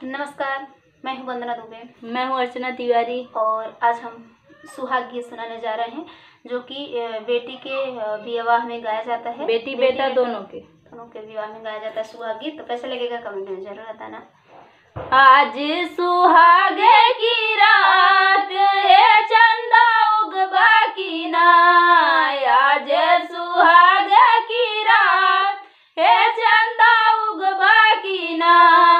नमस्कार, मैं हूं वंदना दुबे। मैं हूं अर्चना तिवारी। और आज हम सुहाग गीत सुनाने जा रहे हैं, जो कि बेटी के विवाह में गाया जाता है। बेटी बेटा दोनों के विवाह में गाया जाता है सुहाग गीत। तो कैसे लगेगा कमेंट में जरूर बताना। आज सुहागे की रात है, चंदा उगबा की ना। आज सुहागे की रात है, चंदा उगबा की ना।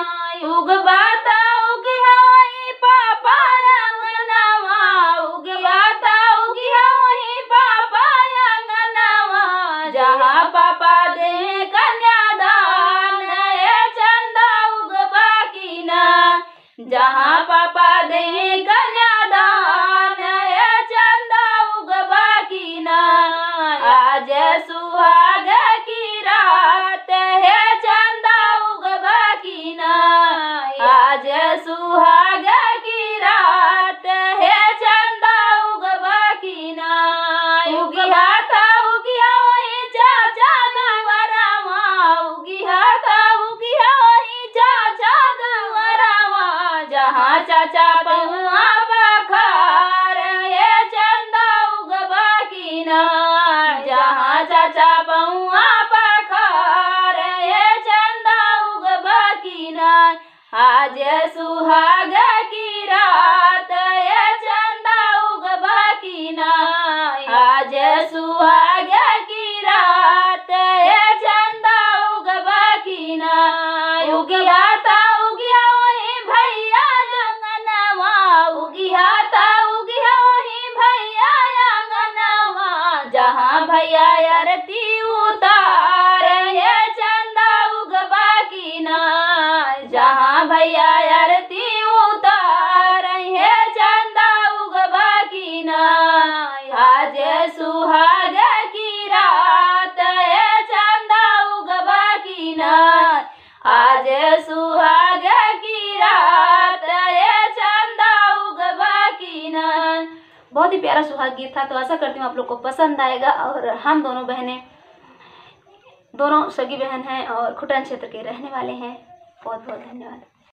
उगबाता उगियाई पापा अंगनवा, उगियाता उगियाई पापा अंगनवा। जहाँ पापा दे कन्यादान है, चंदा उगबा की ना। जहाँ पापा दे कन्यादान है, चंदा उगबा की ना। आज सुहाग की रात है, चंदा उगबा की ना। आज सुहाग की रात है, चंदा उगबा की ना। उगियाता उगिया वही चाचा गंगरामा, उगियाता उगिया वही चाचा गंगरामा। जहाँ चाचा पहुआ पखार है, चंदा उगबा की ना। जहाँ चाचा पहुआ पखार है, चंदा उगबा की ना। आज सुहाग की रात है, चंदा उगबा की ना। आज सुहाग की रात है, चंदा उगबा की ना। उगियाता उगिया वही भैया अंगनवा, उगियाता उगिया वही भैया अंगनवा। जहाँ भैया आरती उतार है, चंदा उगबा की ना। जहाँ भैया आरती उतार है, चंदा उगबा की ना। आज सुहाग की रात है, चंदा उगबा की ना। आज सुहाग की रात है, चंदा उगबा की ना। बहुत ही प्यारा सुहाग गीत था। तो आशा करती हूँ आप लोग को पसंद आएगा। और हम दोनों बहनें, दोनों सगी बहन हैं और खुटन क्षेत्र के रहने वाले हैं। बहुत बहुत धन्यवाद।